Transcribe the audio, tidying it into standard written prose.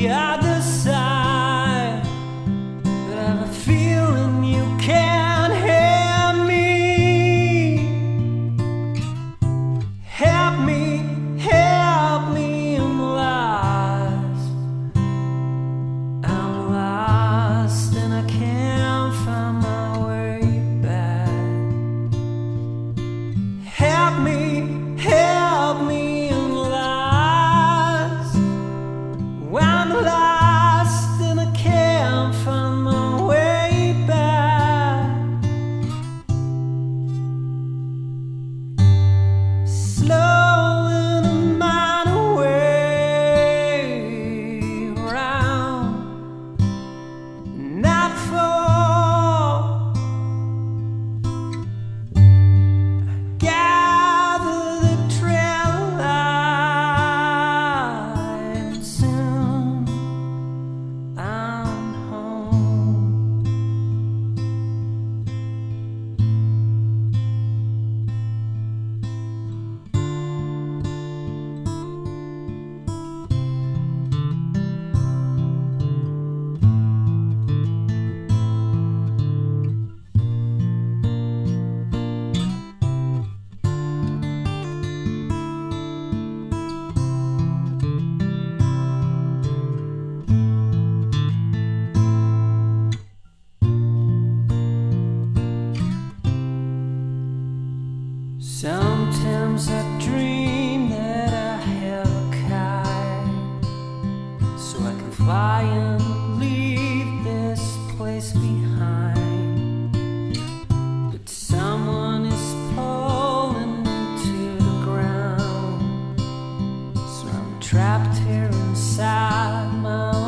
the other side, but I have a feeling you can't hear me. Help me, help me, I'm lost. I'm lost and I can't find my way back. Help me, help me, I'm lost. I'm lost and I can't find my way back. Slowing a mind away round nightfall. Gather the trail line, soon I'm home. Sometimes I dream that I have a kite, so I can fly and leave this place behind. But someone is pulling me to the ground, so I'm trapped here inside my